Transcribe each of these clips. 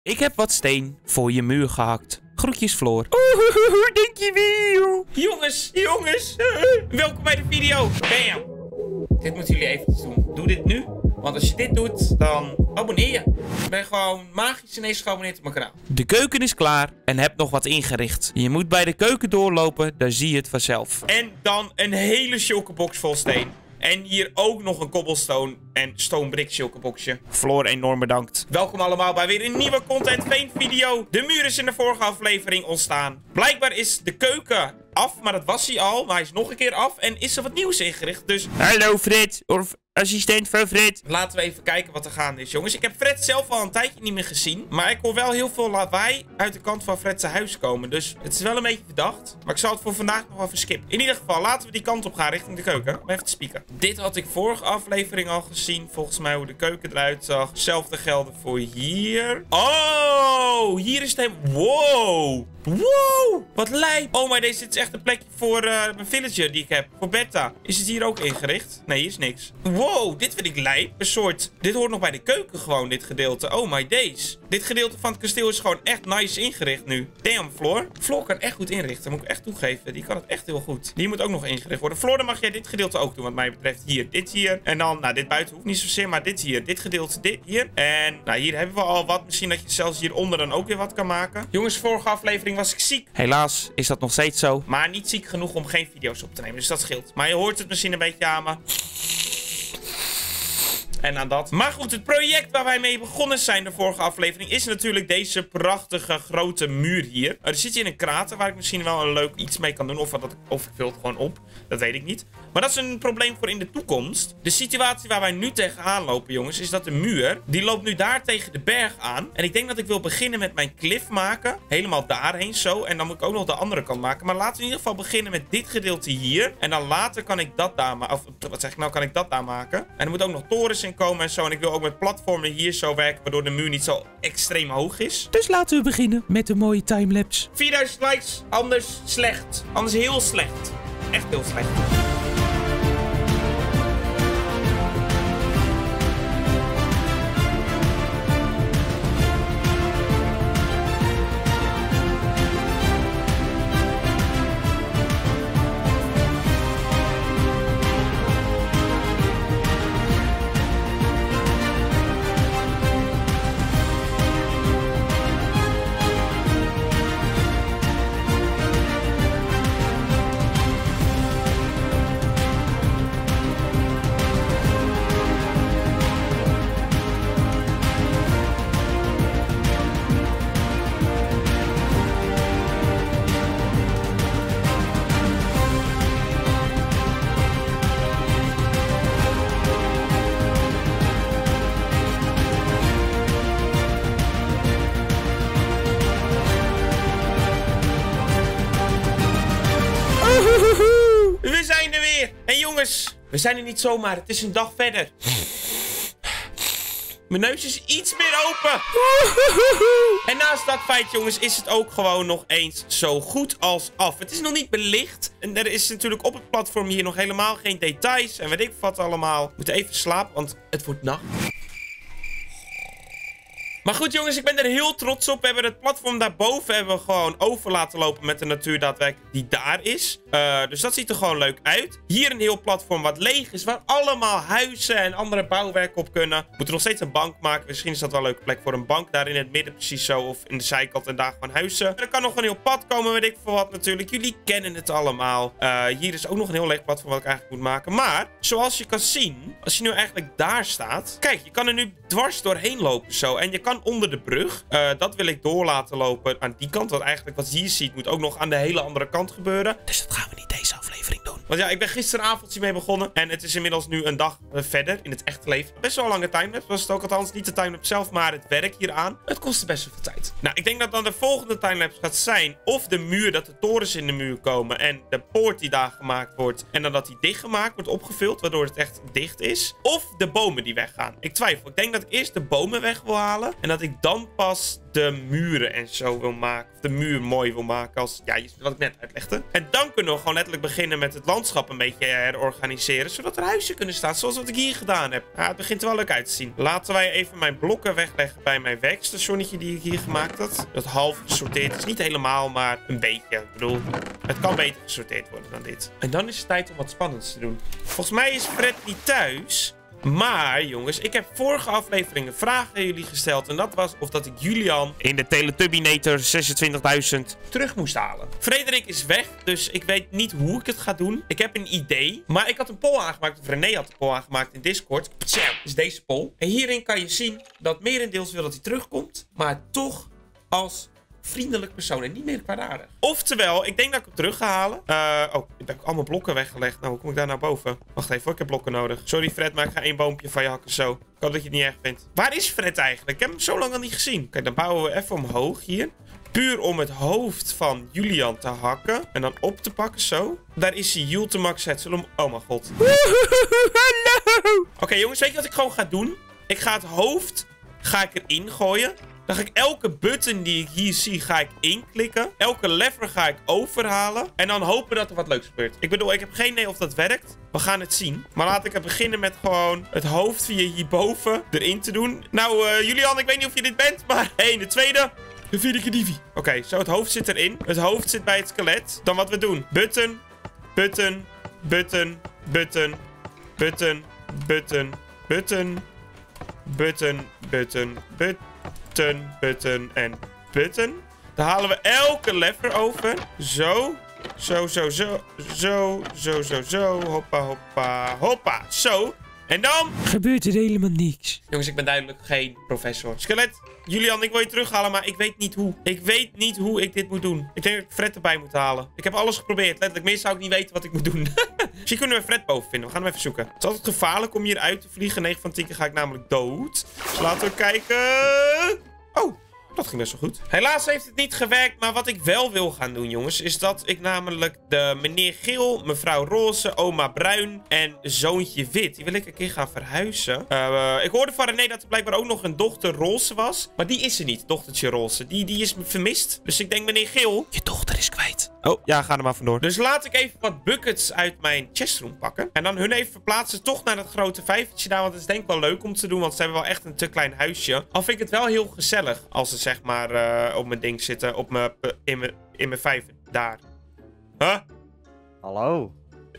Ik heb wat steen voor je muur gehakt. Groetjes, Floor. Dankjewel. Jongens. Welkom bij de video. Bam. Dit moeten jullie eventjes doen. Doe dit nu. Want als je dit doet, dan abonneer je. Ik ben gewoon magisch ineens geabonneerd op mijn kanaal. De keuken is klaar en heb nog wat ingericht. Je moet bij de keuken doorlopen, daar zie je het vanzelf. En dan een hele shulkerbox vol steen. En hier ook nog een cobblestone en stone brick shulkerboxje. Floor, enorm bedankt. Welkom allemaal bij weer een nieuwe Content Veen video. De muur is in de vorige aflevering ontstaan. Blijkbaar is de keuken af, maar dat was hij al. Maar hij is nog een keer af en is er wat nieuws ingericht. Dus hallo Fred, of assistent van Fred. Laten we even kijken wat er gaande is, jongens. Ik heb Fred zelf al een tijdje niet meer gezien. Maar ik hoor wel heel veel lawaai uit de kant van Fred's huis komen. Dus het is wel een beetje verdacht. Maar ik zal het voor vandaag nog even skippen. In ieder geval, laten we die kant op gaan richting de keuken. Om even te spieken. Dit had ik vorige aflevering al gezien. Volgens mij hoe de keuken eruit zag. Hetzelfde gelden voor hier. Oh, hier is het helemaal... Wow. Wow, wat lijp. Oh, maar deze is echt een plekje voor mijn villager die ik heb. Voor Betta. Is het hier ook ingericht? Nee, hier is niks. Wow, dit vind ik lijp. Een soort... Dit hoort nog bij de keuken gewoon, dit gedeelte. Oh my days. Dit gedeelte van het kasteel is gewoon echt nice ingericht nu. Damn, Floor. Floor kan echt goed inrichten. Moet ik echt toegeven. Die kan het echt heel goed. Die moet ook nog ingericht worden. Floor, dan mag jij dit gedeelte ook doen, wat mij betreft. Hier, dit hier. En dan, nou, dit buiten hoeft niet zozeer, maar dit hier. Dit gedeelte, dit hier. En, nou, hier hebben we al wat. Misschien dat je zelfs hieronder dan ook weer wat kan maken. Jongens, vorige aflevering was ik ziek. Helaas is dat nog steeds zo. Maar niet ziek genoeg om geen video's op te nemen. Dus dat scheelt. Maar je hoort het misschien een beetje aan me. En aan dat. Maar goed, het project waar wij mee begonnen zijn de vorige aflevering is natuurlijk deze prachtige grote muur hier. Er zit hier een krater waar ik misschien wel een leuk iets mee kan doen. Of ik vul het gewoon op. Dat weet ik niet. Maar dat is een probleem voor in de toekomst. De situatie waar wij nu tegenaan lopen, jongens, is dat de muur, die loopt nu daar tegen de berg aan. En ik denk dat ik wil beginnen met mijn cliff maken. Helemaal daarheen zo. En dan moet ik ook nog de andere kant maken. Maar laten we in ieder geval beginnen met dit gedeelte hier. En dan later kan ik dat daar maken. Of wat zeg ik nou, kan ik dat daar maken. En er moet ook nog torens in komen en zo. En ik wil ook met platformen hier zo werken, waardoor de muur niet zo extreem hoog is. Dus laten we beginnen met een mooie timelapse. 4000 likes, anders slecht. Anders heel slecht. Echt heel slecht. We zijn er weer. En jongens, we zijn er niet zomaar. Het is een dag verder. Mijn neus is iets meer open. En naast dat feit, jongens, is het ook gewoon nog eens zo goed als af. Het is nog niet belicht. En er is natuurlijk op het platform hier nog helemaal geen details. En weet ik wat allemaal. We moeten even slapen, want het wordt nacht. Maar goed, jongens, ik ben er heel trots op. We hebben het platform daarboven hebben we gewoon over laten lopen met de natuur daadwerkelijk die daar is. Dus dat ziet er gewoon leuk uit. Hier een heel platform wat leeg is, waar allemaal huizen en andere bouwwerken op kunnen. We moeten nog steeds een bank maken. Misschien is dat wel een leuke plek voor een bank. Daar in het midden precies zo. Of in de zijkant en daar gewoon huizen. Er kan nog een heel pad komen, weet ik veel wat natuurlijk. Jullie kennen het allemaal. Hier is ook nog een heel leeg platform wat ik eigenlijk moet maken. Maar, zoals je kan zien, als je nu eigenlijk daar staat. Kijk, je kan er nu dwars doorheen lopen zo. En je kan onder de brug. Dat wil ik door laten lopen aan die kant. Want eigenlijk wat je hier ziet moet ook nog aan de hele andere kant gebeuren. Dus dat gaan we niet deze aflevering doen. Want ja, ik ben gisteravond hiermee begonnen. En het is inmiddels nu een dag verder in het echte leven. Best wel een lange timelapse was het ook, althans niet de timelapse zelf, maar het werk hieraan. Het kostte best wel veel tijd. Nou, ik denk dat dan de volgende timelapse gaat zijn of de muur, dat de torens in de muur komen en de poort die daar gemaakt wordt. En dan dat die dichtgemaakt wordt, opgevuld, waardoor het echt dicht is. Of de bomen die weggaan. Ik twijfel. Ik denk dat ik eerst de bomen weg wil halen en dat ik dan pas de muren en zo wil maken. Of de muur mooi wil maken. Als, ja, wat ik net uitlegde. En dan kunnen we gewoon letterlijk beginnen met het landschap een beetje herorganiseren. Zodat er huizen kunnen staan. Zoals wat ik hier gedaan heb. Ja, het begint er wel leuk uit te zien. Laten wij even mijn blokken wegleggen bij mijn werkstationnetje die ik hier gemaakt had. Dat half gesorteerd is. Niet helemaal, maar een beetje. Ik bedoel, het kan beter gesorteerd worden dan dit. En dan is het tijd om wat spannends te doen. Volgens mij is Fred niet thuis. Maar, jongens, ik heb vorige afleveringen vragen aan jullie gesteld. En dat was of dat ik Julian in de Teletubbynator 26.000 terug moest halen. Frederik is weg, dus ik weet niet hoe ik het ga doen. Ik heb een idee. Maar ik had een poll aangemaakt, of René had een poll aangemaakt in Discord. Tja, is deze poll. En hierin kan je zien dat merendeels wil dat hij terugkomt. Maar toch als vriendelijk persoon en niet meer kwaadaardig. Oftewel, ik denk dat ik hem terug ga halen. Oh, ik heb allemaal blokken weggelegd. Nou, hoe kom ik daar naar boven? Wacht even, ik heb blokken nodig. Sorry Fred, maar ik ga één boompje van je hakken zo. Ik hoop dat je het niet erg vindt. Waar is Fred eigenlijk? Ik heb hem zo lang al niet gezien. Kijk, dan bouwen we even omhoog hier. Puur om het hoofd van Julian te hakken. En dan op te pakken, zo. Daar is hij, Ultimax set. Zullen we hem... Oh mijn god. Hallo! Oké, jongens, weet je wat ik gewoon ga doen? Ik ga het hoofd erin gooien. Dan ga ik elke button die ik hier zie, ga ik inklikken. Elke lever ga ik overhalen. En dan hopen dat er wat leuks gebeurt. Ik bedoel, ik heb geen idee of dat werkt. We gaan het zien. Maar laat ik beginnen met gewoon het hoofd via hierboven erin te doen. Nou, Julian, ik weet niet of je dit bent. Maar 1, de tweede. De vierde kedivi. Oké, zo, het hoofd zit erin. Het hoofd zit bij het skelet. Dan wat we doen. Button, button, button, button, button, button, button, button, button, button en button. Dan halen we elke lever over. Zo. Zo, zo, zo. Zo, zo, zo, zo. Hoppa, hoppa, hoppa. Zo. En dan... Gebeurt er helemaal niks. Jongens, ik ben duidelijk geen professor. Skelet, Julian, ik wil je terughalen, maar ik weet niet hoe. Ik weet niet hoe ik dit moet doen. Ik denk dat ik Fred erbij moet halen. Ik heb alles geprobeerd. Letterlijk, meer zou ik niet weten wat ik moet doen. Misschien kunnen we Fred boven vinden. We gaan hem even zoeken. Het is altijd gevaarlijk om hier uit te vliegen. 9 van 10 keer ga ik namelijk dood. Dus laten we kijken. Oh, dat ging best wel goed. Helaas heeft het niet gewerkt, maar wat ik wel wil gaan doen, jongens, is dat ik namelijk de meneer Geel, mevrouw Roze, oma Bruin en zoontje Wit, die wil ik een keer gaan verhuizen. Ik hoorde van René dat er blijkbaar ook nog een dochter Roze was, maar die is er niet, dochtertje Roze. Die is vermist. Dus ik denk, meneer Geel... Je dochter is kwijt. Oh, ja, ga er maar vandoor. Dus laat ik even wat buckets uit mijn chestroom pakken. En dan hun even verplaatsen toch naar dat grote vijvertje daar. Want het is denk ik wel leuk om te doen. Want ze hebben wel echt een te klein huisje. Al vind ik het wel heel gezellig als ze zeg maar op mijn ding zitten. In mijn vijver. Daar. Huh? Hallo?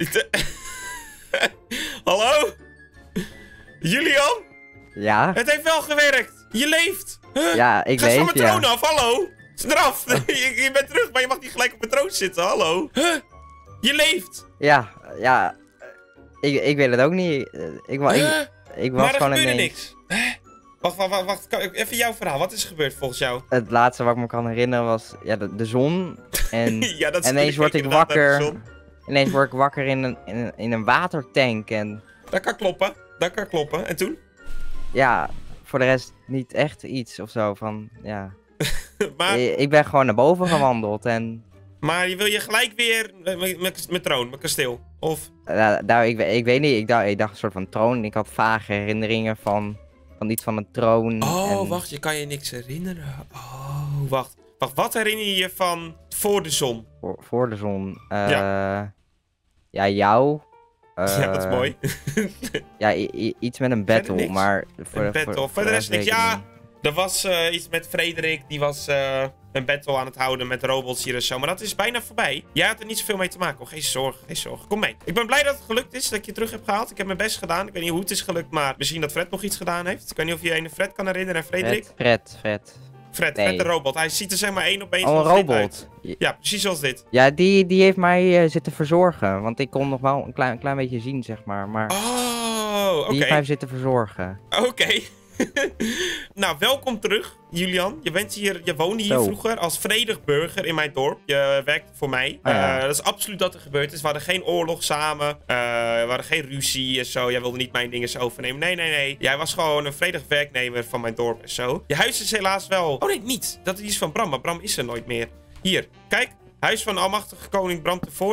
Hallo? Julian? Ja? Het heeft wel gewerkt. Je leeft. Huh? Ja, ik Ga leef, van mijn troon ja. af, hallo. Straf. Je bent terug, maar je mag niet gelijk op mijn troon zitten, hallo. Huh? Je leeft. Ja, ja. Ik weet het ook niet. Ik was Maar er gewoon gebeurde ineens... niks. Wacht. Even jouw verhaal. Wat is er gebeurd volgens jou? Het laatste wat ik me kan herinneren was ja, de zon. En Ja, dat is ineens word ik inderdaad naar de wakker. zon. Ineens word ik wakker in een watertank. En Dat kan kloppen. Dat kan kloppen. En toen? ja, voor de rest niet echt iets of zo van, ja. Maar, Ik ben gewoon naar boven gewandeld en... maar je wil je gelijk weer met troon, met kasteel? Of? Nou, ik weet niet, ik dacht een soort van troon. Ik had vage herinneringen van iets van een troon. Oh, en... wacht. Je kan je niks herinneren. Oh, wacht. Wat herinner je je van voor de zon? Voor de zon. Ja. Ja, jou. Ja, dat is mooi. Ja, iets met een battle, niks. maar... Een battle. Voor de rest niks. weet ik Ja, niet. er was iets met Frederik. Die was een battle aan het houden met robots hier en zo. Maar dat is bijna voorbij. Jij had er niet zoveel mee te maken. Geen zorgen, geen zorgen. Kom mee. Ik ben blij dat het gelukt is, dat ik je terug heb gehaald. Ik heb mijn best gedaan. Ik weet niet hoe het is gelukt, maar misschien dat Fred nog iets gedaan heeft. Ik weet niet of je een Fred kan herinneren en Frederik. Fred. Fred, de robot. Hij ziet er zeg maar 1 op 1 Oh, een zoals dit robot. uit. Ja, precies zoals dit. Ja, die heeft mij zitten verzorgen. Want ik kon nog wel een klein beetje zien, zeg maar. Maar Oh, oké. die heeft mij zitten verzorgen. Oké. Nou, welkom terug, Julian. Je woonde hier Zo. vroeger als vredig burger in mijn dorp. Je werkte voor mij. Ah, ja. Dat is absoluut wat er gebeurd is. We hadden geen oorlog samen. We hadden geen ruzie en zo. Jij wilde niet mijn dingen overnemen. Nee. Jij was gewoon een vredig werknemer van mijn dorp en zo. Je huis is helaas wel... Oh nee, niet. Dat is van Bram, maar Bram is er nooit meer. Hier, kijk. Huis van almachtige koning Bram Tevoorde.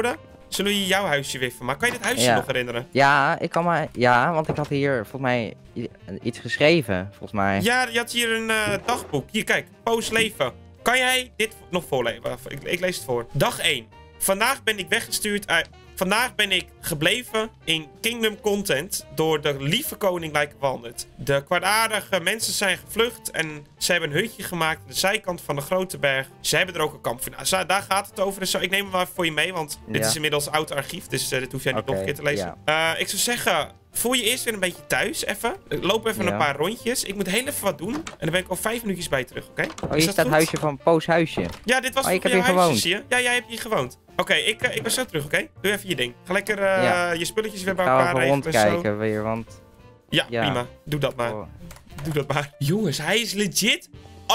Zullen we jouw huisje weer van maken? Kan je dit huisje nog herinneren? Ja, ik kan maar... Ja, want ik had hier volgens mij iets geschreven, volgens mij. Ja, je had hier een dagboek. Hier, kijk. Poos leven. Kan jij dit nog voorlezen? Ik lees het voor. Dag 1. Vandaag ben ik weggestuurd uit... Vandaag ben ik gebleven in Kingdom Content door de lieve koning lijken wandeld. De kwaadaardige mensen zijn gevlucht en ze hebben een hutje gemaakt aan de zijkant van de grote berg. Ze hebben er ook een kamp voor. Nou, daar gaat het over. Dus ik neem hem wel even voor je mee, want dit is inmiddels oud archief. Dus dit hoef jij niet nog een keer te lezen. Ja. Ik zou zeggen, voel je eerst weer een beetje thuis even. Loop even een paar rondjes. Ik moet heel even wat doen. En dan ben ik al 5 minuutjes bij je terug, oké? Oh, hier staat het huisje van Poos huisje. Ja, dit was ik heb hier gewoond. Zie je? Ja, jij hebt hier gewoond. Oké, ik ben zo terug, oké? Doe even je ding. Ga lekker je spulletjes weer bij elkaar regelen. Rondkijken weer, want... Ja, prima. Doe dat maar. Doe dat maar. Jongens, hij is legit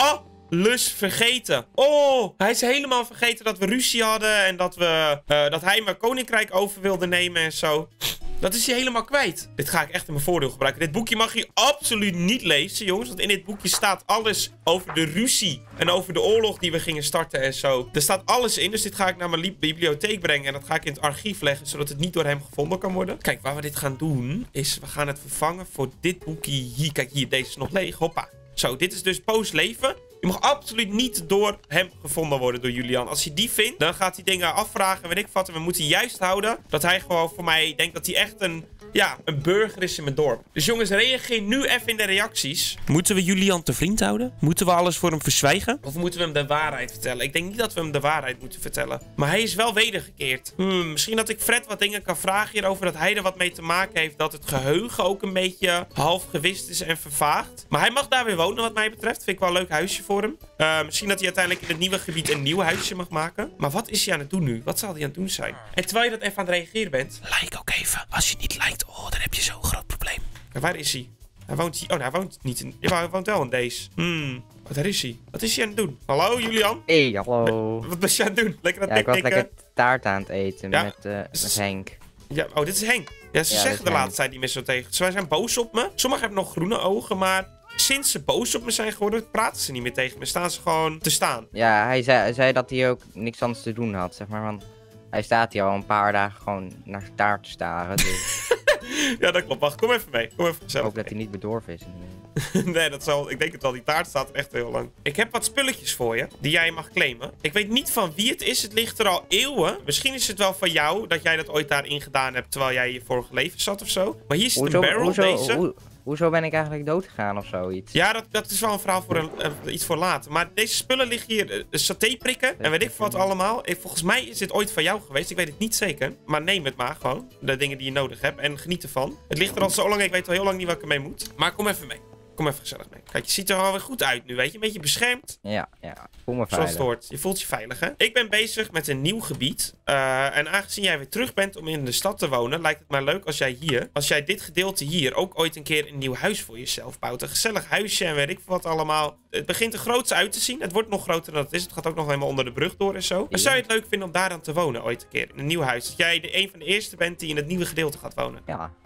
alles vergeten. Oh, hij is helemaal vergeten dat we ruzie hadden. En dat hij mijn koninkrijk over wilde nemen en zo. Dat is hij helemaal kwijt. Dit ga ik echt in mijn voordeel gebruiken. Dit boekje mag je absoluut niet lezen, jongens. Want in dit boekje staat alles over de ruzie. En over de oorlog die we gingen starten en zo. Er staat alles in. Dus dit ga ik naar mijn bibliotheek brengen. En dat ga ik in het archief leggen. Zodat het niet door hem gevonden kan worden. Kijk, waar we dit gaan doen is... We gaan het vervangen voor dit boekje hier. Kijk, hier. Deze is nog leeg. Hoppa. Zo, dit is dus Poos leven. Je mag absoluut niet door hem gevonden worden, door Julian. Als hij die vindt, dan gaat hij dingen afvragen, weet ik wat. En we moeten juist houden dat hij gewoon voor mij denkt dat hij echt een burger is in mijn dorp. Dus jongens, reageer nu even in de reacties. Moeten we Julian te vriend houden? Moeten we alles voor hem verzwijgen? Of moeten we hem de waarheid vertellen? Ik denk niet dat we hem de waarheid moeten vertellen. Maar hij is wel wedergekeerd. Misschien dat ik Fred wat dingen kan vragen hierover. Dat hij er wat mee te maken heeft. Dat het geheugen ook een beetje half gewist is en vervaagd. Maar hij mag daar weer wonen wat mij betreft. Vind ik wel een leuk huisje voor hem. Misschien dat hij uiteindelijk in het nieuwe gebied een nieuw huisje mag maken. Maar wat is hij aan het doen nu? Wat zal hij aan het doen zijn? En terwijl je dat even aan het reageren bent. Like ook even. Als je niet liked, dan heb je zo'n groot probleem. En waar is hij? Hij woont hier. Oh, hij woont niet in... Ja, hij woont wel in deze. Daar is hij. Wat is hij aan het doen? Hallo, Julian? Hey, hallo. Wat ben je aan het doen? Lekker aan het ik was lekker taart aan het eten met Henk. Ja, oh, dit is Henk. Ja, ze zeggen de laatste tijd niet meer zo tegen. Ze zijn boos op me. Sommigen hebben nog groene ogen, maar... Sinds ze boos op me zijn geworden, praten ze niet meer tegen me. Staan ze gewoon te staan. Ja, hij zei dat hij ook niks anders te doen had, zeg maar. Want hij staat hier al een paar dagen gewoon naar zijn taart te staren. Dus... Ja, dat klopt. Wacht, kom even mee. Kom even gezellig. Ik hoop dat hij niet bedorven is. Nee, dat zal... Ik denk het wel. Die taart staat er echt heel lang. Ik heb wat spulletjes voor je, die jij mag claimen. Ik weet niet van wie het is. Het ligt er al eeuwen. Misschien is het wel van jou, dat jij dat ooit daarin gedaan hebt, terwijl jij in je vorige leven zat of zo. Maar hier zit een barrel, deze. Hoezo ben ik eigenlijk dood gegaan of zoiets? Ja, dat is wel een verhaal voor iets voor later. Maar deze spullen liggen hier. Satéprikken en weet ik wat allemaal. Volgens mij is dit ooit van jou geweest. Ik weet het niet zeker. Maar neem het maar gewoon. De dingen die je nodig hebt. En geniet ervan. Het ligt er al zo lang. Ik weet al heel lang niet wat ik ermee moet. Maar kom even mee. Kom even gezellig mee. Kijk, je ziet er alweer goed uit nu, weet je. Een beetje beschermd. Ja. Voel me veilig. Zoals het hoort. Je voelt je veilig, hè? Ik ben bezig met een nieuw gebied. En aangezien jij weer terug bent om in de stad te wonen, lijkt het mij leuk als jij dit gedeelte hier ook ooit een keer een nieuw huis voor jezelf bouwt. Een gezellig huisje en weet ik wat allemaal. Het begint er groots uit te zien. Het wordt nog groter dan het is. Het gaat ook nog helemaal onder de brug door en zo. En zou je het leuk vinden om daar dan te wonen ooit een keer? In een nieuw huis. Dat jij een van de eerste bent die in het nieuwe gedeelte gaat wonen.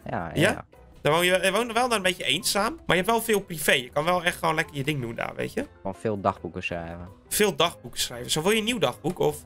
Ja? Dan woon je wel dan een beetje eenzaam, maar je hebt wel veel privé. Je kan wel echt gewoon lekker je ding doen daar, weet je? Gewoon veel dagboeken schrijven. Veel dagboeken schrijven. Zo wil je een nieuw dagboek, of?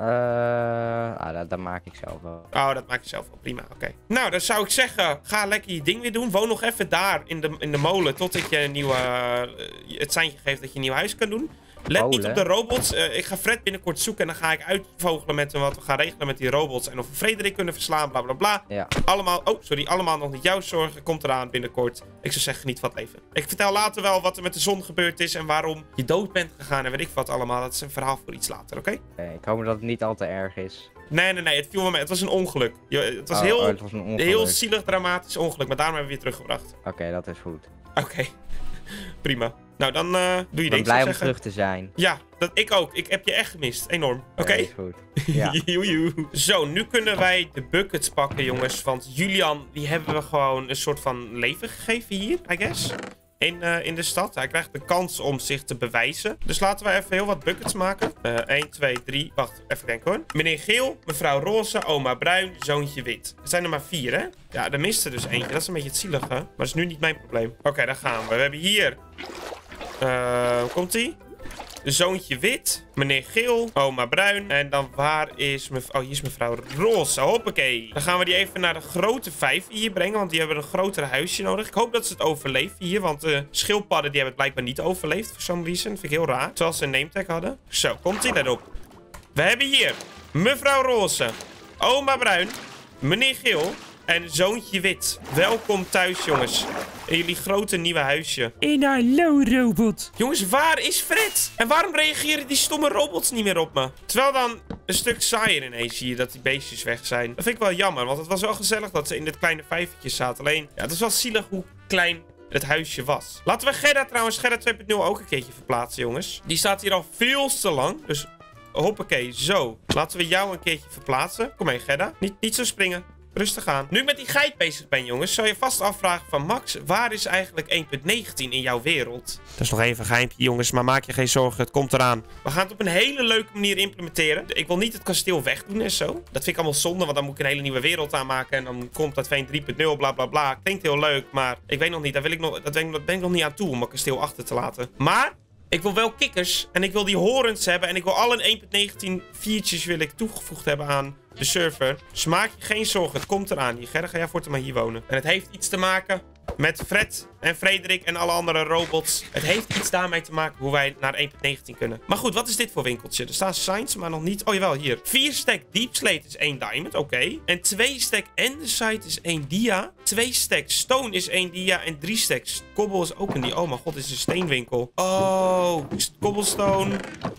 Dat maak ik zelf wel. Oh, dat maak je zelf wel. Prima, oké. Nou, dan zou ik zeggen, ga lekker je ding weer doen. Woon nog even daar in de molen, totdat je een nieuwe... het seintje geeft dat je een nieuw huis kan doen. Let niet op de robots. Ik ga Fred binnenkort zoeken en dan ga ik uitvogelen met hem wat we gaan regelen met die robots. En of we Frederik kunnen verslaan, bla bla bla. Ja. Allemaal nog niet jouw zorgen. Komt eraan binnenkort. Ik zou zeggen, geniet van het leven. Ik vertel later wel wat er met de zon gebeurd is en waarom je dood bent gegaan en weet ik wat allemaal. Dat is een verhaal voor iets later, oké? Ik hoop dat het niet al te erg is. Nee, het viel me mee. Het was een ongeluk. Het was een heel zielig, dramatisch ongeluk, maar daarom hebben we je teruggebracht. Oké, dat is goed. Oké. Prima. Nou, dan doe je ding. Ik ben blij om terug te zijn. Ja, ik ook. Ik heb je echt gemist. Enorm. Oké? Is goed. Ja. Zo, nu kunnen wij de buckets pakken, jongens. Want Julian, die hebben we gewoon een soort van leven gegeven hier, I guess. In de stad. Hij krijgt de kans om zich te bewijzen. Dus laten we even heel wat buckets maken. 1, 2, 3. Wacht, even denken hoor. Meneer Geel, mevrouw Roze, oma Bruin, zoontje Wit. Er zijn er maar 4, hè? Ja, er mist er dus eentje. Dat is een beetje het zielige. Maar dat is nu niet mijn probleem. Oké, daar gaan we. We hebben hier... komt-ie? Zoontje wit. Meneer geel. Oma bruin. En dan waar is oh, hier is mevrouw roze. Hoppakee. Dan gaan we die even naar de grote 5 hier brengen. Want die hebben een groter huisje nodig. Ik hoop dat ze het overleven hier. Want de schildpadden die hebben het blijkbaar niet overleefd. For some reason. Dat vind ik heel raar. Zoals ze een nametag hadden. Zo, komt ie daarop. We hebben hier mevrouw roze. Oma bruin. Meneer geel. En zoontje wit. Welkom thuis, jongens. In jullie grote nieuwe huisje. En hallo, robot. Jongens, waar is Fred? En waarom reageren die stomme robots niet meer op me? Terwijl dan een stuk saaier ineens zie je dat die beestjes weg zijn. Dat vind ik wel jammer, want het was wel gezellig dat ze in dit kleine vijvertje zaten. Alleen, ja, het is wel zielig hoe klein het huisje was. Laten we Gerda trouwens, Gerda 2.0 ook een keertje verplaatsen, jongens. Die staat hier al veel te lang, dus hoppakee, zo. Laten we jou een keertje verplaatsen. Kom mee, Gerda. Niet zo springen. Rustig aan. Nu ik met die geit bezig ben, jongens, zou je vast afvragen van Max, waar is eigenlijk 1.19 in jouw wereld? Dat is nog even een geheimpje, jongens, maar maak je geen zorgen, het komt eraan. We gaan het op een hele leuke manier implementeren. Ik wil niet het kasteel wegdoen en zo. Dat vind ik allemaal zonde, want dan moet ik een hele nieuwe wereld aanmaken en dan komt dat Veen 3.0, bla bla bla. Klinkt heel leuk, maar ik weet nog niet, daar ben ik nog niet aan toe om mijn kasteel achter te laten. Maar ik wil wel kikkers en ik wil die horens hebben en ik wil alle 1.19 viertjes wil ik toegevoegd hebben aan de server. Dus maak je geen zorgen, het komt eraan. Gerda, ga jij voortaan maar hier wonen. En het heeft iets te maken met Fred en Frederik en alle andere robots. Het heeft iets daarmee te maken hoe wij naar 1.19 kunnen. Maar goed, wat is dit voor winkeltje? Er staan signs, maar nog niet. Oh jawel, hier. 4 stack deep slate is 1 diamond, oké. En 2 stack andesite is 1 dia. 2 stack stone is 1 dia. En 3 stack cobble is ook een dia. Oh mijn god, dit is een steenwinkel. Oh, cobblestone.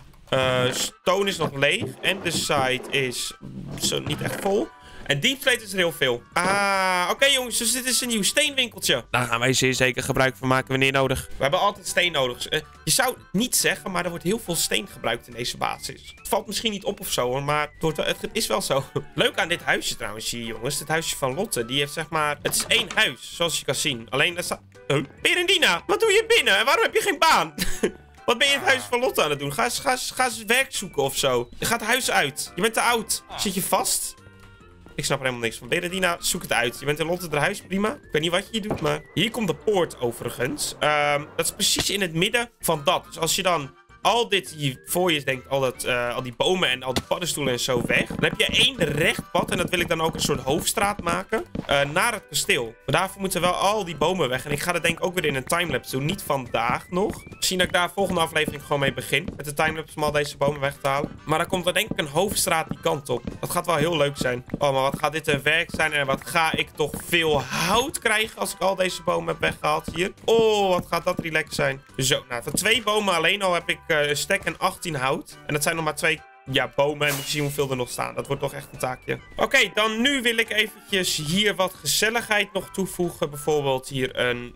Stone is nog leeg. En de site is zo niet echt vol. En deep slate is er heel veel. Ah, oké jongens, dus dit is een nieuw steenwinkeltje. Daar gaan wij zeer zeker gebruik van maken wanneer nodig. We hebben altijd steen nodig. Je zou het niet zeggen, maar er wordt heel veel steen gebruikt in deze basis. Het valt misschien niet op of zo hoor, maar het is wel zo. Leuk aan dit huisje trouwens hier jongens. Het huisje van Lotte, die heeft zeg maar... Het is 1 huis, zoals je kan zien. Alleen daar staat... Berendina, wat doe je binnen? En waarom heb je geen baan? Wat ben je in het huis van Lotte aan het doen? Ga eens werk zoeken of zo. Je gaat het huis uit. Je bent te oud. Zit je vast? Ik snap er helemaal niks van. Berendina, zoek het uit. Je bent in Lotte huis, prima. Ik weet niet wat je hier doet, maar... Hier komt de poort overigens. Dat is precies in het midden van dat. Dus als je dan al dit hier voor je denkt, al die bomen en al die paddenstoelen en zo weg. Dan heb je 1 recht pad. En dat wil ik dan ook een soort hoofdstraat maken. Naar het kasteel. Maar daarvoor moeten wel al die bomen weg. En ik ga dat denk ik ook weer in een timelapse doen. Niet vandaag nog. Misschien dat ik daar volgende aflevering gewoon mee begin. Met de timelapse om al deze bomen weg te halen. Maar dan komt er denk ik een hoofdstraat die kant op. Dat gaat wel heel leuk zijn. Oh, maar wat gaat dit een werk zijn. En wat ga ik toch veel hout krijgen als ik al deze bomen heb weggehaald hier. Oh, wat gaat dat relaxed zijn. Zo, nou, voor 2 bomen alleen al heb ik een stack en 18 hout. En dat zijn nog maar 2 bomen. En moet je zien hoeveel er nog staan. Dat wordt toch echt een taakje. Oké, dan nu wil ik eventjes hier wat gezelligheid nog toevoegen. Bijvoorbeeld hier een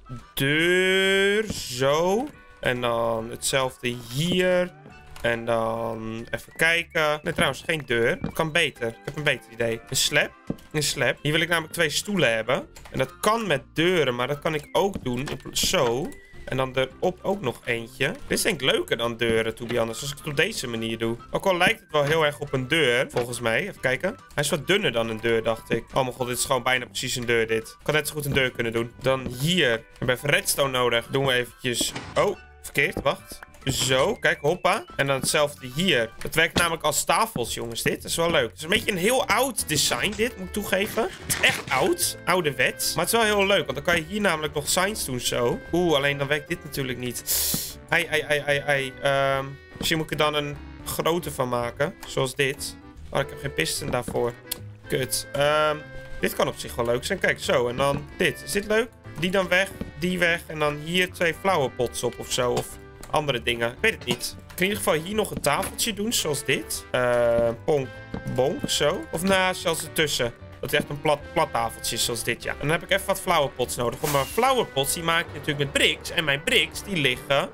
deur. Zo. En dan hetzelfde hier. En dan even kijken. Nee, trouwens, geen deur. Dat kan beter. Ik heb een beter idee. Een slab. Een slab. Hier wil ik namelijk 2 stoelen hebben. En dat kan met deuren, maar dat kan ik ook doen. Zo. En dan erop ook nog eentje. Dit is denk ik leuker dan deuren, to be honest. Als ik het op deze manier doe. Ook al lijkt het wel heel erg op een deur, volgens mij. Even kijken. Hij is wat dunner dan een deur, dacht ik. Oh mijn god, dit is gewoon bijna precies een deur, dit. Ik kan net zo goed een deur kunnen doen. Dan hier. We hebben even redstone nodig. Doen we eventjes... Oh, verkeerd. Wacht. Zo, kijk, hoppa. En dan hetzelfde hier. Het werkt namelijk als tafels, jongens, dit. Dat is wel leuk. Het is een beetje een heel oud design, dit, moet ik toegeven. Het is echt oud. Ouderwets. Maar het is wel heel leuk, want dan kan je hier namelijk nog signs doen, zo. Oeh, alleen dan werkt dit natuurlijk niet. Misschien moet ik er dan een grote van maken. Zoals dit. Oh, ik heb geen piston daarvoor. Kut. Dit kan op zich wel leuk zijn. Kijk, zo. En dan dit. Is dit leuk? Die dan weg. Die weg. En dan hier 2 flower pots op of zo. Of... andere dingen. Ik weet het niet. Ik kan in ieder geval hier nog een tafeltje doen, zoals dit. Ponk, bonk, zo. Of zelfs ertussen. Dat is echt een plat tafeltje, zoals dit, ja. En dan heb ik even wat flowerpots nodig. Want mijn flowerpots, die maak ik natuurlijk met bricks. En mijn bricks, die liggen...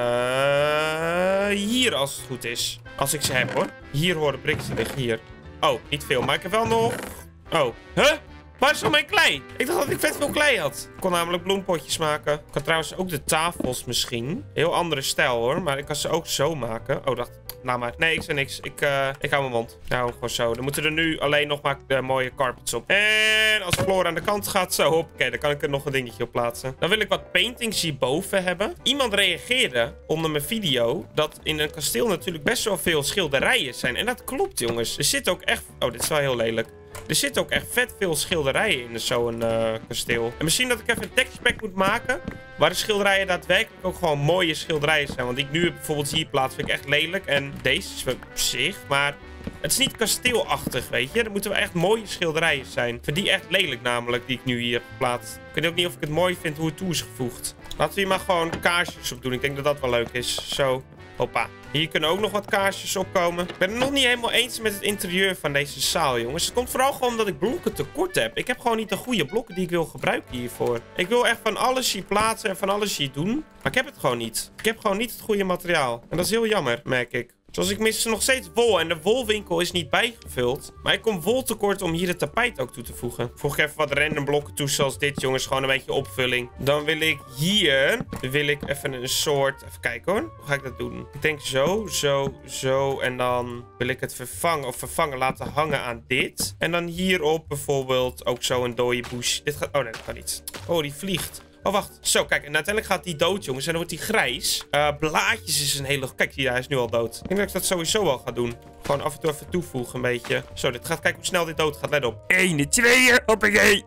hier, als het goed is. Als ik ze heb, hoor. Hier horen bricks te liggen, hier. Oh, niet veel. Maar ik heb wel nog... Oh, huh? Waar is al mijn klei? Ik dacht dat ik vet veel klei had. Ik kon namelijk bloempotjes maken. Ik kan trouwens ook de tafels misschien. Heel andere stijl hoor. Maar ik kan ze ook zo maken. Oh, dacht... Nou maar. Nee, ik zei niks. Ik hou mijn mond. Nou, gewoon zo. Dan moeten er nu alleen nog maar de mooie carpets op. En als Floor aan de kant gaat, zo, hoppakee, dan kan ik er nog een dingetje op plaatsen. Dan wil ik wat paintings hierboven hebben. Iemand reageerde onder mijn video dat in een kasteel natuurlijk best wel veel schilderijen zijn. En dat klopt, jongens. Er zit ook echt... Oh, dit is wel heel lelijk. Er zitten ook echt vet veel schilderijen in zo'n kasteel. En misschien dat ik even een texture pack moet maken. Waar de schilderijen daadwerkelijk ook gewoon mooie schilderijen zijn. Want die ik nu bijvoorbeeld hier plaats vind ik echt lelijk. En deze is op zich, maar... Het is niet kasteelachtig, weet je. Er moeten wel echt mooie schilderijen zijn. Ik vind die echt lelijk namelijk, die ik nu hier heb geplaatst. Ik weet ook niet of ik het mooi vind hoe het toe is gevoegd. Laten we hier maar gewoon kaarsjes op doen. Ik denk dat dat wel leuk is. Zo. Hoppa. Hier kunnen ook nog wat kaarsjes opkomen. Ik ben het nog niet helemaal eens met het interieur van deze zaal, jongens. Het komt vooral gewoon omdat ik blokken tekort heb. Ik heb gewoon niet de goede blokken die ik wil gebruiken hiervoor. Ik wil echt van alles hier plaatsen en van alles hier doen. Maar ik heb het gewoon niet. Ik heb gewoon niet het goede materiaal. En dat is heel jammer, merk ik. Zoals ik mis nog steeds wol. En de wolwinkel is niet bijgevuld. Maar ik kom wol tekort om hier het tapijt ook toe te voegen. Voeg ik even wat random blokken toe zoals dit, jongens. Gewoon een beetje opvulling. Dan wil ik hier... Wil ik even een soort... Even kijken hoor. Hoe ga ik dat doen? Ik denk zo, zo, zo. En dan wil ik het vervangen laten hangen aan dit. En dan hierop bijvoorbeeld ook zo een dode bush. Dit gaat... Oh nee, dat kan niet. Oh, die vliegt. Oh, wacht. Zo, kijk. En uiteindelijk gaat die dood, jongens. En dan wordt die grijs. Blaadjes is een hele... Kijk, hier, hij is nu al dood. Ik denk dat ik dat sowieso wel ga doen. Gewoon af en toe even toevoegen, een beetje. Zo, dit gaat... Kijk hoe snel dit dood gaat. Let op. 1, 2, hoppakee.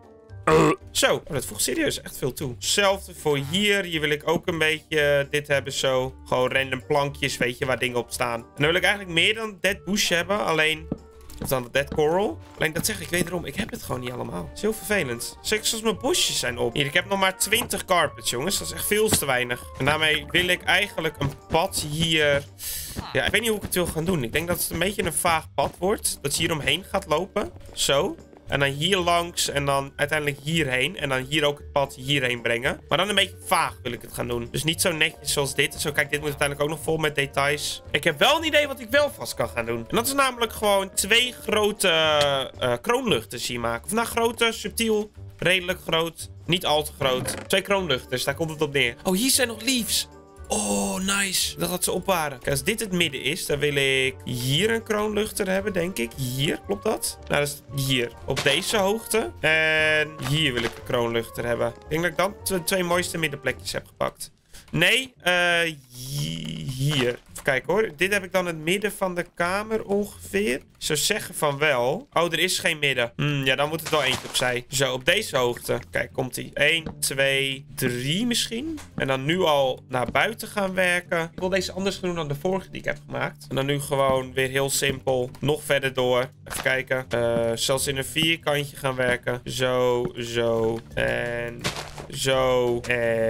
Zo. Oh, dat voegt serieus echt veel toe. Hetzelfde voor hier. Hier wil ik ook een beetje dit hebben, zo. Gewoon random plankjes, weet je, waar dingen op staan. En dan wil ik eigenlijk meer dan Dead Bush hebben. Alleen... Of dan de Dead Coral. Alleen dat zeg ik wederom, ik heb het gewoon niet allemaal. Het is heel vervelend. Zeker zoals mijn bosjes zijn op. Hier, ik heb nog maar 20 carpets, jongens. Dat is echt veel te weinig. En daarmee wil ik eigenlijk een pad hier... Ja, ik weet niet hoe ik het wil gaan doen. Ik denk dat het een beetje een vaag pad wordt. Dat je hier omheen gaat lopen. Zo. En dan hier langs en dan uiteindelijk hierheen. En dan hier ook het pad hierheen brengen. Maar dan een beetje vaag wil ik het gaan doen. Dus niet zo netjes zoals dit. Zo, kijk, dit moet uiteindelijk ook nog vol met details. Ik heb wel een idee wat ik wel vast kan gaan doen. En dat is namelijk gewoon 2 grote kroonluchters hier maken. Of nou, grote, subtiel, redelijk groot. Niet al te groot. 2 kroonluchters, daar komt het op neer. Oh, hier zijn nog leaves. Oh, nice. Ik dacht dat ze op waren. Kijk, als dit het midden is, dan wil ik hier een kroonluchter hebben, denk ik. Hier, klopt dat? Nou, dat is hier. Op deze hoogte. En hier wil ik een kroonluchter hebben. Ik denk dat ik dan de 2 mooiste middenplekjes heb gepakt. Nee, hier. Even kijken hoor. Dit heb ik dan het midden van de kamer ongeveer. Ik zou zeggen van wel. Oh, er is geen midden. Ja, dan moet het wel eentje opzij. Zo, op deze hoogte. Kijk, komt ie. 1, 2, 3 misschien. En dan nu al naar buiten gaan werken. Ik wil deze anders doen dan de vorige die ik heb gemaakt. En dan nu gewoon weer heel simpel. Nog verder door. Even kijken. Zelfs in een vierkantje gaan werken. Zo, zo. En... Zo.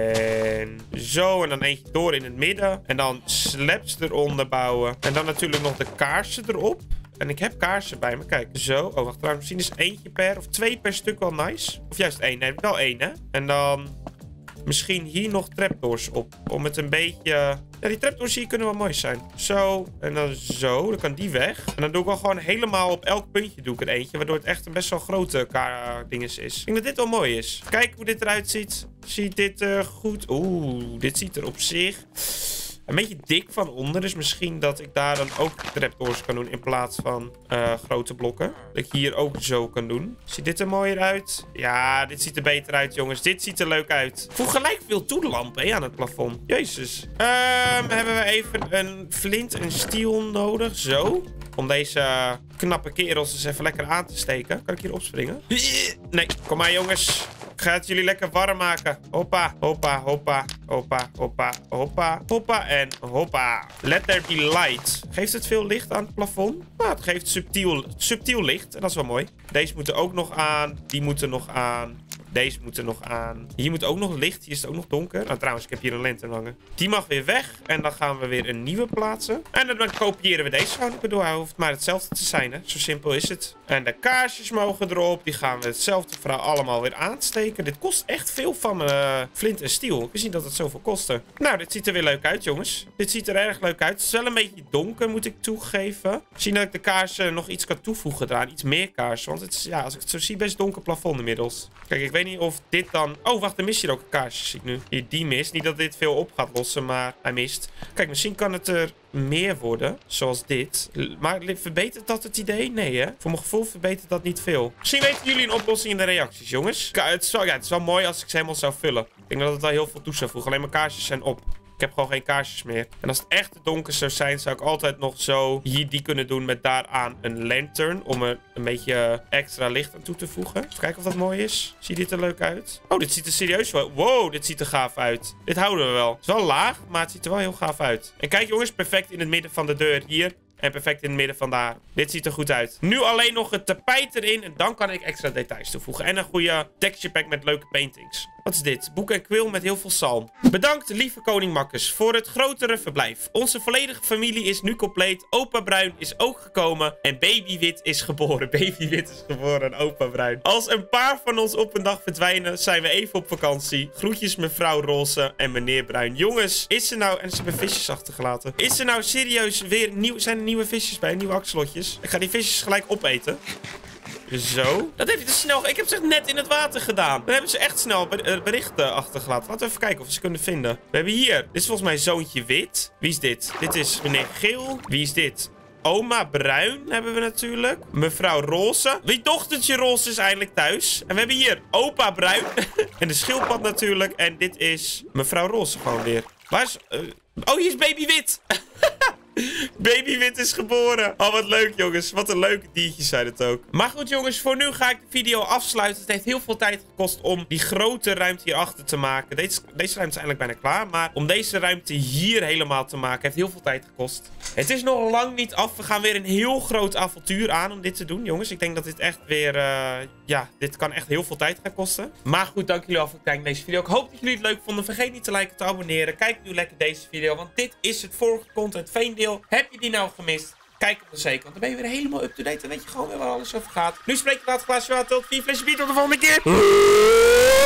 En zo. En dan eentje door in het midden. En dan slabs eronder bouwen. En dan natuurlijk nog de kaarsen erop. En ik heb kaarsen bij me. Kijk, zo. Oh, wacht. Trouwens, misschien is eentje per of 2 per stuk wel nice. Of juist 1. Nee, wel 1, hè. En dan misschien hier nog trapdoors op. Om het een beetje... Ja, die trapdoors hier kunnen wel mooi zijn. Zo. En dan zo. Dan kan die weg. En dan doe ik wel gewoon helemaal op elk puntje doe ik er eentje. Waardoor het echt een best wel grote dinges is. Ik denk dat dit wel mooi is. Kijk hoe dit eruit ziet. Ziet dit er goed? Oeh, dit ziet er op zich een beetje dik van onder. Dus misschien dat ik daar dan ook trapdoors kan doen in plaats van grote blokken. Dat ik hier ook zo kan doen. Ziet dit er mooier uit? Ja, dit ziet er beter uit, jongens. Dit ziet er leuk uit. Ik voeg gelijk veel toe de lampen aan het plafond. Jezus. Hebben we even een flint en steel nodig. Zo. Om deze knappe kerels eens even lekker aan te steken. Kan ik hier opspringen? Nee, kom maar jongens. Ik ga het jullie lekker warm maken. Hoppa, hoppa, hoppa, hoppa, hoppa, hoppa, hoppa en hoppa. Let there be light. Geeft het veel licht aan het plafond? Nou, het geeft subtiel licht. En dat is wel mooi. Deze moeten ook nog aan. Die moeten nog aan. Deze moeten nog aan. Hier moet ook nog licht. Hier is het ook nog donker. Nou, trouwens, ik heb hier een lantern hangen. Die mag weer weg. En dan gaan we weer een nieuwe plaatsen. En dan kopiëren we deze gewoon. Ik bedoel, hij hoeft maar hetzelfde te zijn, hè. Zo simpel is het. En de kaarsjes mogen erop. Die gaan we hetzelfde vooral allemaal weer aansteken. Dit kost echt veel van mijn flint en steel. Ik wist niet dat het zoveel kostte. Nou, dit ziet er weer leuk uit, jongens. Dit ziet er erg leuk uit. Het is wel een beetje donker, moet ik toegeven. Zie dat ik de kaarsen nog iets kan toevoegen eraan. Iets meer kaarsen. Want het is, ja, als ik het zo zie, best donker plafond inmiddels. Kijk, ik weet niet of dit dan... Oh, wacht, er mist hier ook een kaarsje, zie ik nu. Hier, die mist. Niet dat dit veel op gaat lossen, maar hij mist. Kijk, misschien kan het er meer worden. Zoals dit. Maar verbetert dat het idee? Nee, hè? Voor mijn gevoel verbetert dat niet veel. Misschien weten jullie een oplossing in de reacties, jongens. Het is wel mooi als ik ze helemaal zou vullen. Ik denk dat het wel heel veel toe zou voegen. Alleen mijn kaarsjes zijn op. Ik heb gewoon geen kaarsjes meer. En als het echt te donker zou zijn, zou ik altijd nog zo hier die kunnen doen met daaraan een lantern. Om er een beetje extra licht aan toe te voegen. Even kijken of dat mooi is. Ziet dit er leuk uit? Oh, dit ziet er serieus wel... Wow, dit ziet er gaaf uit. Dit houden we wel. Het is wel laag, maar het ziet er wel heel gaaf uit. En kijk jongens, perfect in het midden van de deur hier. En perfect in het midden van daar. Dit ziet er goed uit. Nu alleen nog het tapijt erin. En dan kan ik extra details toevoegen. En een goede texture pack met leuke paintings. Wat is dit? Boek en quill met heel veel zalm. Bedankt, lieve koning Makkes, voor het grotere verblijf. Onze volledige familie is nu compleet. Opa Bruin is ook gekomen. En baby Wit is geboren. Baby Wit is geboren en opa Bruin. Als een paar van ons op een dag verdwijnen, zijn we even op vakantie. Groetjes mevrouw Roze en meneer Bruin. Jongens, is er nou... En ze hebben visjes achtergelaten. Is er nou serieus weer nieuw... Zijn er nieuwe visjes bij? Nieuwe axelotjes? Ik ga die visjes gelijk opeten. Zo. Dat heeft hij te snel... Ik heb ze net in het water gedaan. Dan hebben ze echt snel berichten achtergelaten. Laten we even kijken of we ze kunnen vinden. We hebben hier... Dit is volgens mij zoontje Wit. Wie is dit? Dit is meneer Geel. Wie is dit? Oma Bruin hebben we natuurlijk. Mevrouw Roze. Wie dochtertje Roze is eindelijk thuis. En we hebben hier opa Bruin. En de schildpad natuurlijk. En dit is mevrouw Roze gewoon weer. Waar is... Oh, hier is baby Wit. Baby Wit is geboren. Oh, wat leuk, jongens. Wat een leuke diertjes zijn het ook. Maar goed, jongens. Voor nu ga ik de video afsluiten. Het heeft heel veel tijd gekost om die grote ruimte hierachter te maken. Deze ruimte is eigenlijk bijna klaar. Maar om deze ruimte hier helemaal te maken, heeft heel veel tijd gekost. Het is nog lang niet af. We gaan weer een heel groot avontuur aan om dit te doen, jongens. Ik denk dat dit echt weer... ja, dit kan echt heel veel tijd gaan kosten. Maar goed, dank jullie wel voor het kijken naar deze video. Ik hoop dat jullie het leuk vonden. Vergeet niet te liken, te abonneren. Kijk nu lekker deze video, want dit is het vorige content veendeel. Heb je die nou gemist? Kijk op de zeker, want dan ben je weer helemaal up-to-date. Dan weet je gewoon weer waar alles over gaat. Nu spreek ik later Klaasje Water. Tot 4 flesje bier. Tot de volgende keer.